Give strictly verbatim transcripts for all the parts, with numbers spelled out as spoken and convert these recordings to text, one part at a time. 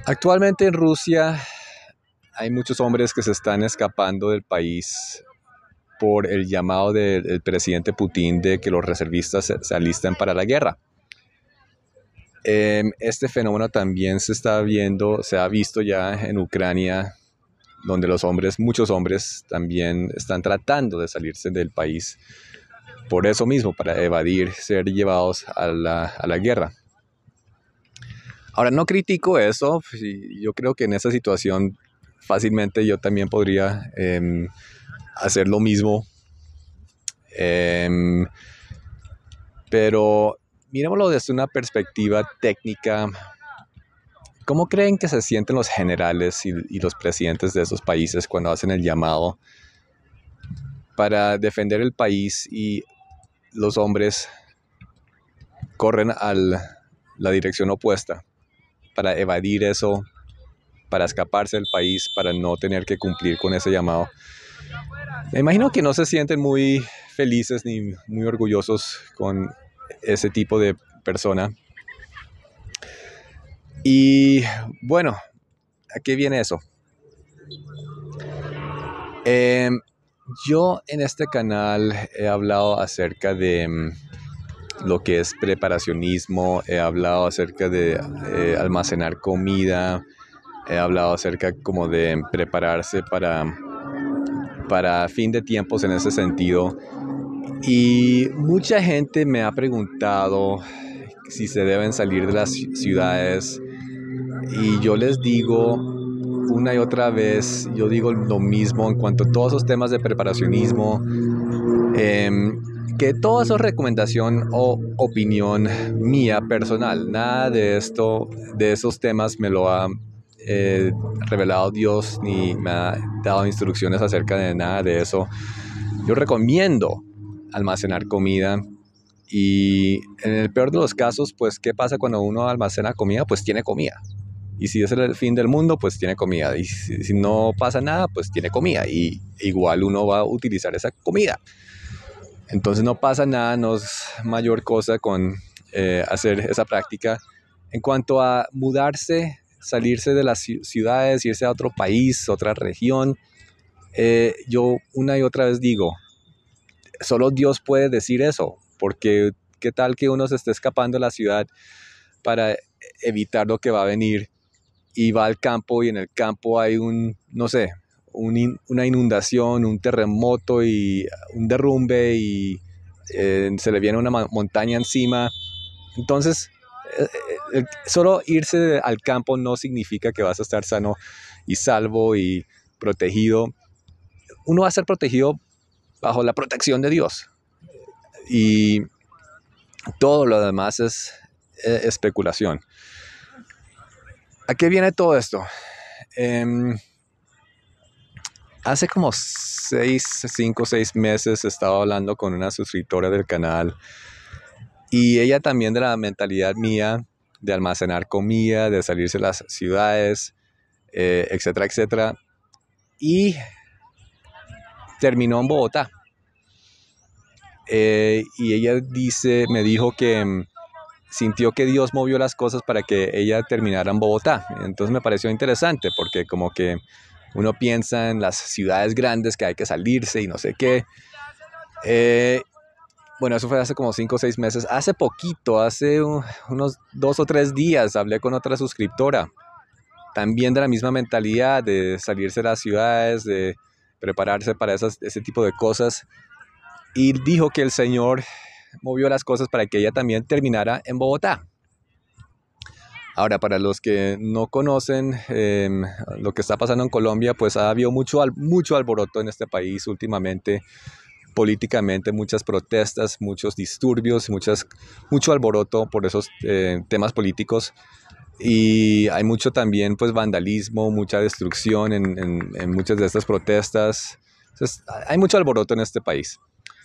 Actualmente en Rusia hay muchos hombres que se están escapando del país por el llamado del, del presidente Putin de que los reservistas se, se alisten para la guerra. Eh, este fenómeno también se está viendo, se ha visto ya en Ucrania, donde los hombres, muchos hombres también están tratando de salirse del país por eso mismo, para evadir ser llevados a la, a la guerra. Ahora, no critico eso, yo creo que en esa situación fácilmente yo también podría eh, hacer lo mismo, eh, pero miremoslo desde una perspectiva técnica. ¿Cómo creen que se sienten los generales y, y los presidentes de esos países cuando hacen el llamado para defender el país y los hombres corren a la dirección opuesta para evadir eso, para escaparse del país, para no tener que cumplir con ese llamado? Me imagino que no se sienten muy felices ni muy orgullosos con ese tipo de persona. Y bueno, ¿a qué viene eso? Eh, yo en este canal he hablado acerca de um, lo que es preparacionismo, he hablado acerca de eh, almacenar comida, he hablado acerca como de prepararse para, para fin de tiempos en ese sentido. Y mucha gente me ha preguntado si se deben salir de las ciudades, y yo les digo una y otra vez, yo digo lo mismo en cuanto a todos esos temas de preparacionismo, eh, que todo eso es recomendación o opinión mía personal. Nada de esto, de esos temas me lo ha eh, revelado Dios, ni me ha dado instrucciones acerca de nada de eso. Yo recomiendo almacenar comida. Y en el peor de los casos, pues, ¿qué pasa cuando uno almacena comida? Pues tiene comida. Y si es el fin del mundo, pues tiene comida. Y si, si no pasa nada, pues tiene comida. Y igual uno va a utilizar esa comida. Entonces no pasa nada, no es mayor cosa con eh, hacer esa práctica. En cuanto a mudarse, salirse de las ciudades, irse a otro país, otra región, eh, yo una y otra vez digo, solo Dios puede decir eso. Porque qué tal que uno se esté escapando de la ciudad para evitar lo que va a venir y va al campo, y en el campo hay un, no sé, un in, una inundación, un terremoto y un derrumbe, y eh, se le viene una montaña encima. Entonces, eh, eh, solo irse al campo no significa que vas a estar sano y salvo y protegido. Uno va a ser protegido bajo la protección de Dios. Y todo lo demás es eh, especulación. ¿A qué viene todo esto? Eh, hace como seis, cinco o seis meses estaba hablando con una suscriptora del canal, y ella también de la mentalidad mía de almacenar comida, de salirse de las ciudades, eh, etcétera, etcétera. Y terminó en Bogotá. Eh, y ella dice, me dijo que um, sintió que Dios movió las cosas para que ella terminara en Bogotá. Entonces me pareció interesante, porque como que uno piensa en las ciudades grandes que hay que salirse y no sé qué. Eh, bueno, eso fue hace como cinco o seis meses. Hace poquito, hace un, unos dos o tres días, hablé con otra suscriptora, también de la misma mentalidad de salirse de las ciudades, de prepararse para esas, ese tipo de cosas. Y dijo que el Señor movió las cosas para que ella también terminara en Bogotá. Ahora, para los que no conocen eh, lo que está pasando en Colombia, pues ha habido mucho, mucho alboroto en este país últimamente, políticamente, muchas protestas, muchos disturbios, muchas, mucho alboroto por esos eh, temas políticos. Y hay mucho también, pues, vandalismo, mucha destrucción en, en, en muchas de estas protestas. Entonces, hay mucho alboroto en este país.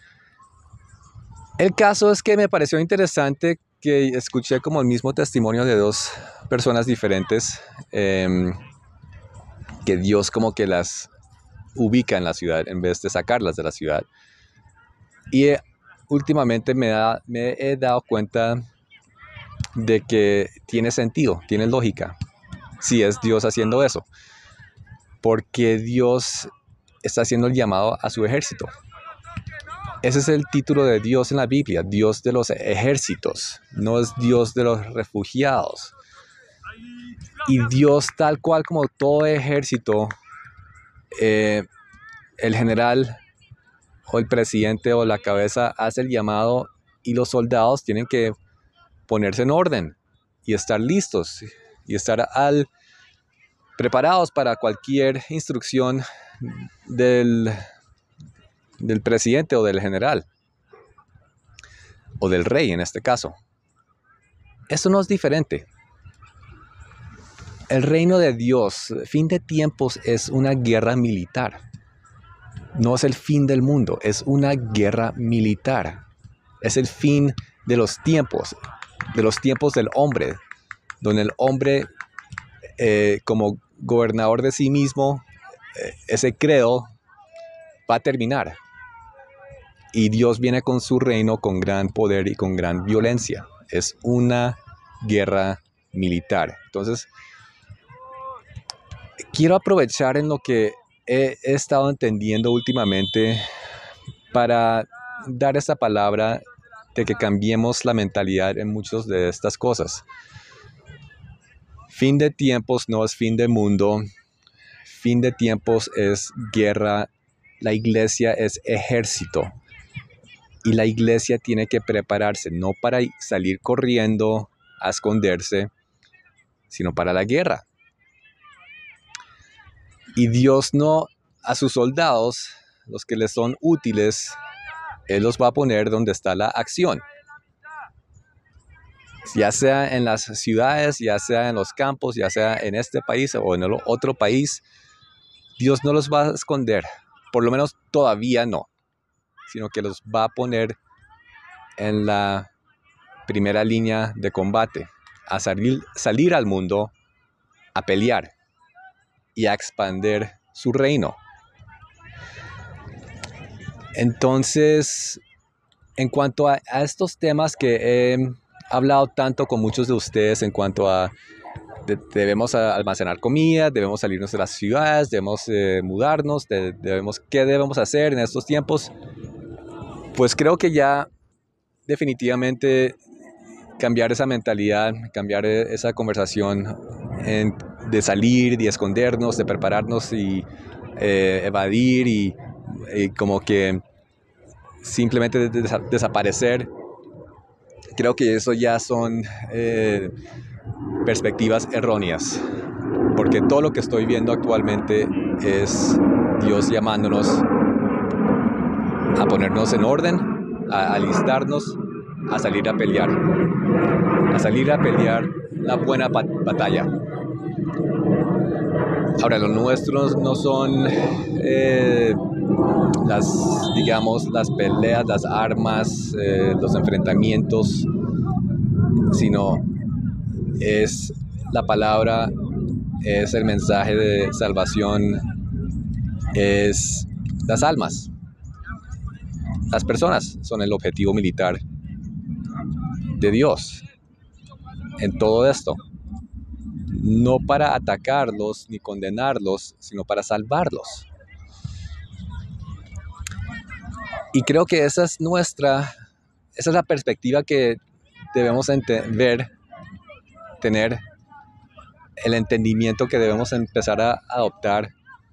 El caso es que me pareció interesante que escuché como el mismo testimonio de dos personas diferentes, eh, que Dios como que las ubica en la ciudad en vez de sacarlas de la ciudad. Y eh, últimamente me, da, me he dado cuenta de que tiene sentido, tiene lógica. si es Dios haciendo eso, porque Dios está haciendo el llamado a su ejército. Ese es el título de Dios en la Biblia, Dios de los ejércitos, no es Dios de los refugiados. Y Dios, tal cual como todo ejército, eh, el general o el presidente o la cabeza hace el llamado y los soldados tienen que ponerse en orden y estar listos y estar al, preparados para cualquier instrucción del, del presidente o del general o del rey en este caso. Eso no es diferente. El reino de Dios, fin de tiempos, es una guerra militar. No es el fin del mundo, es una guerra militar. Es el fin de los tiempos, de los tiempos del hombre, donde el hombre, eh, como gobernador de sí mismo, eh, ese credo va a terminar. Y Dios viene con su reino con gran poder y con gran violencia. Es una guerra militar. Entonces, quiero aprovechar en lo que he, he estado entendiendo últimamente para dar esta palabra de que cambiemos la mentalidad en muchas de estas cosas. Fin de tiempos no es fin de mundo. Fin de tiempos es guerra. La iglesia es ejército. Y la iglesia tiene que prepararse, no para salir corriendo a esconderse, sino para la guerra. Y Dios no, a sus soldados, los que les son útiles, Él los va a poner donde está la acción. Ya sea en las ciudades, ya sea en los campos, ya sea en este país o en el otro país, Dios no los va a esconder, por lo menos todavía no, sino que los va a poner en la primera línea de combate, a salir, salir al mundo, a pelear y a expandir su reino. Entonces, en cuanto a, a estos temas que he hablado tanto con muchos de ustedes, en cuanto a de, debemos almacenar comida, debemos salirnos de las ciudades, debemos eh, mudarnos, de, debemos, ¿qué debemos hacer en estos tiempos? Pues creo que ya definitivamente cambiar esa mentalidad, cambiar esa conversación en, de salir, de escondernos, de prepararnos y eh, evadir y, y como que simplemente des desaparecer. Creo que eso ya son eh, perspectivas erróneas, porque todo lo que estoy viendo actualmente es Dios llamándonos a ponernos en orden, a alistarnos, a salir a pelear, a salir a pelear la buena batalla. Ahora, los nuestros no son eh, las, digamos, las peleas, las armas, eh, los enfrentamientos, sino es la palabra, es el mensaje de salvación, es las almas. Las personas son el objetivo militar de Dios en todo esto. No para atacarlos ni condenarlos, sino para salvarlos. Y creo que esa es nuestra, esa es la perspectiva que debemos ver, tener, el entendimiento que debemos empezar a adoptar.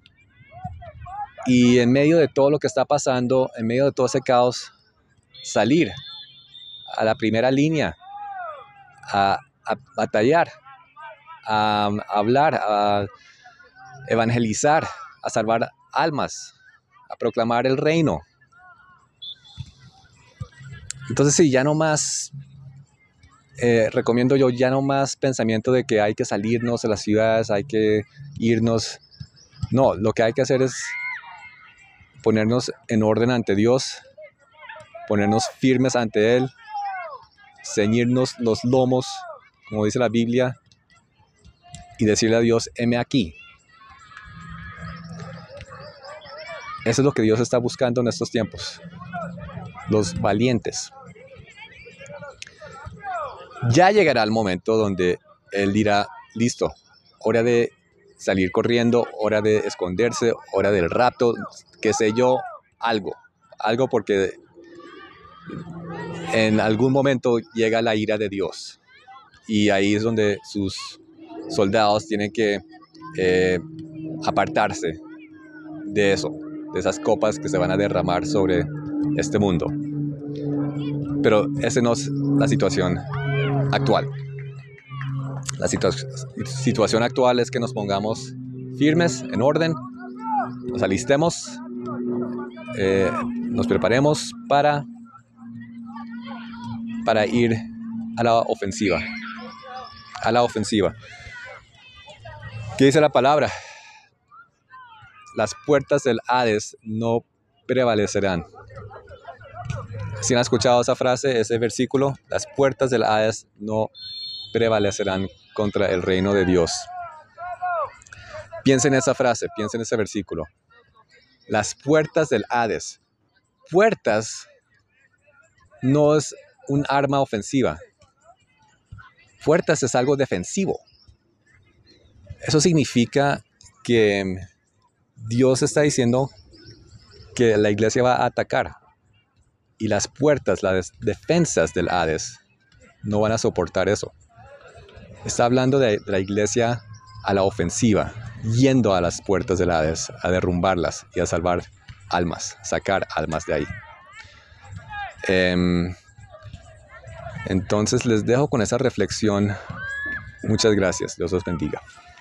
Y en medio de todo lo que está pasando, en medio de todo ese caos, salir a la primera línea, a, a batallar, a, a hablar, a evangelizar, a salvar almas, a proclamar el reino. Entonces sí, ya no más, eh, recomiendo yo ya no más pensamiento de que hay que salirnos de las ciudades, hay que irnos. No, lo que hay que hacer es ponernos en orden ante Dios, ponernos firmes ante Él, ceñirnos los lomos, como dice la Biblia, y decirle a Dios, heme aquí. Eso es lo que Dios está buscando en estos tiempos, los valientes. Ya llegará el momento donde Él dirá, listo, hora de salir corriendo, hora de esconderse, hora del rapto, qué sé yo, algo, algo porque en algún momento llega la ira de Dios y ahí es donde sus soldados tienen que eh, apartarse de eso, de esas copas que se van a derramar sobre este mundo. Pero esa no es la situación actual. La situa- situación actual es que nos pongamos firmes, en orden, nos alistemos, eh, nos preparemos para, para ir a la ofensiva. A la ofensiva. ¿Qué dice la palabra? Las puertas del Hades no prevalecerán. ¿Sí han escuchado esa frase, ese versículo? Las puertas del Hades no prevalecerán contra el reino de Dios. Piensen en esa frase, piensen en ese versículo. Las puertas del Hades. Puertas no es un arma ofensiva. Puertas es algo defensivo. Eso significa que Dios está diciendo que la iglesia va a atacar. Y las puertas, las defensas del Hades, no van a soportar eso. Está hablando de la iglesia a la ofensiva, yendo a las puertas del Hades, a derrumbarlas y a salvar almas, sacar almas de ahí. Eh, entonces les dejo con esa reflexión. Muchas gracias. Dios los bendiga.